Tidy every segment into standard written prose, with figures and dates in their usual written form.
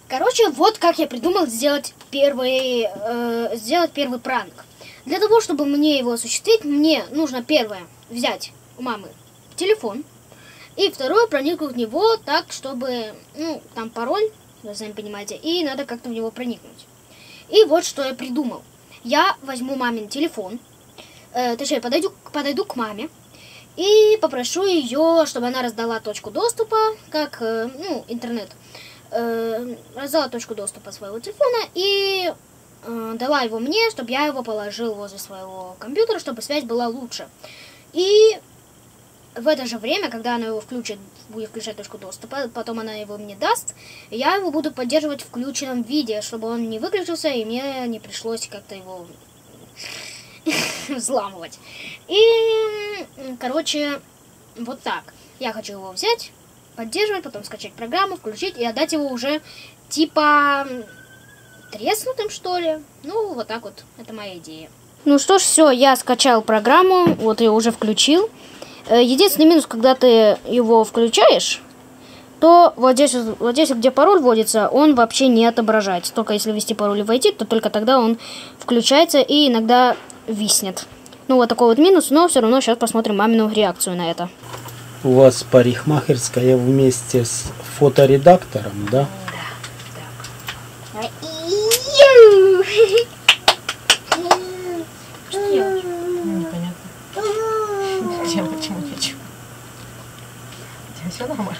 Короче, вот как я придумал сделать первый пранк. Для того, чтобы мне его осуществить, мне нужно первое взять у мамы телефон. И второе, проникнуть в него так, чтобы, там пароль, вы сами понимаете, и надо как-то в него проникнуть. И вот что я придумал. Я возьму мамин телефон, точнее, подойду к маме и попрошу ее, чтобы она раздала точку доступа, как, интернет, раздала точку доступа своего телефона и дала его мне, чтобы я его положил возле своего компьютера, чтобы связь была лучше. И в это же время, когда она его будет включать точку доступа, потом она его мне даст, я его буду поддерживать в включенном виде, чтобы он не выключился и мне не пришлось как-то его взламывать. И, короче, вот так. Я хочу его взять, поддерживать, потом скачать программу, включить и отдать его уже типа треснутым, что ли. Ну, вот так вот. Это моя идея. Ну что ж, все, я скачал программу, вот ее уже включил. Единственный минус, когда ты его включаешь, то вот здесь, где пароль вводится, он вообще не отображается. Только если ввести пароль и войти, то только тогда он включается и иногда виснет. Ну, вот такой вот минус, но все равно сейчас посмотрим мамину реакцию на это. У вас парикмахерская вместе с фоторедактором, да? Да. Непонятно. Почему хочу? У тебя все нормально?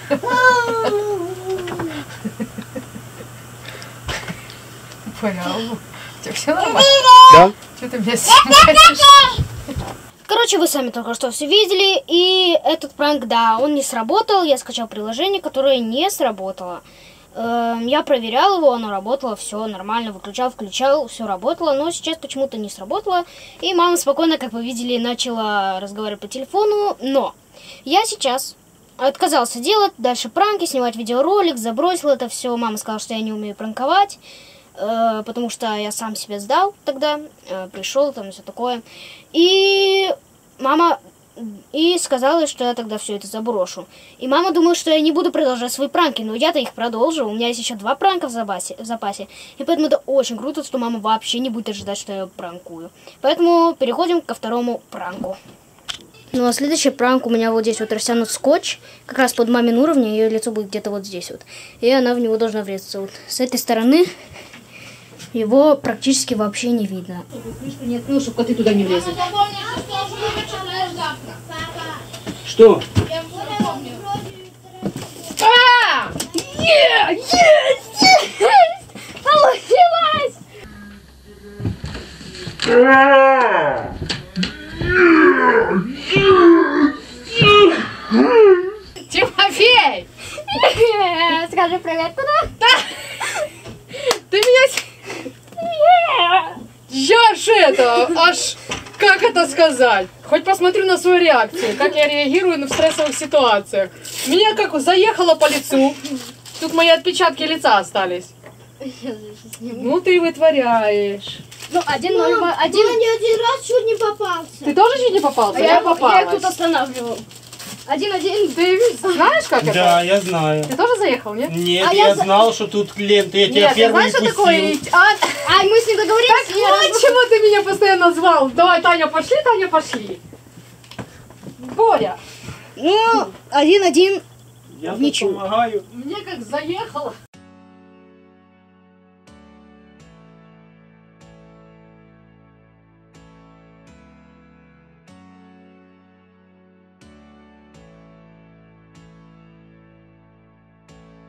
Понял. У тебя все нормально? Да. Что ты меня снимаешь? Короче, вы сами только что все видели, и этот пранк, да, он не сработал. Я скачал приложение, которое не сработало. Я проверял его, оно работало, все нормально, выключал, включал, все работало, но сейчас почему-то не сработало. И мама спокойно, как вы видели, начала разговаривать по телефону, но я сейчас отказался делать дальше пранки, снимать видеоролик, забросил это все. Мама сказала, что я не умею пранковать, потому что я сам себя сдал тогда, пришел, там все такое. И мама сказала, что я тогда все это заброшу. И мама думала, что я не буду продолжать свои пранки, но я-то их продолжу. У меня есть еще 2 пранка в запасе. И поэтому это очень круто, что мама вообще не будет ожидать, что я пранкую. Поэтому переходим ко второму пранку. Ну а следующий пранк у меня вот здесь вот растянут скотч, как раз под мамин уровень, ее лицо будет где-то вот здесь вот. И она в него должна врезаться. Вот с этой стороны его практически вообще не видно. Нет, ну, чтобы коты туда не влезли. Что? Получилось! Тимофей! Скажи привет туда. Ты меня... Я ж это, аж... Как это сказать? Хоть посмотрю на свою реакцию, как я реагирую в стрессовых ситуациях. Меня как заехало по лицу. Тут мои отпечатки лица остались. Ну ты вытворяешь. Ну, 1-0. Один раз чуть не попался. Ты тоже чуть не попался? Я попалась. их тут останавливал. 1-1. Ты знаешь, как это? Да, я знаю. Ты тоже заехал, нет? Нет, я знал, что тут ленты, я тебя Нет, ты первый знаешь, что пустил. такое? А мы с ним договорились. Так вот, чего ты меня постоянно звал. Давай, Таня, пошли. Боря. Ну, 1-1. Я тут Ничего. помогаю. Мне как заехало.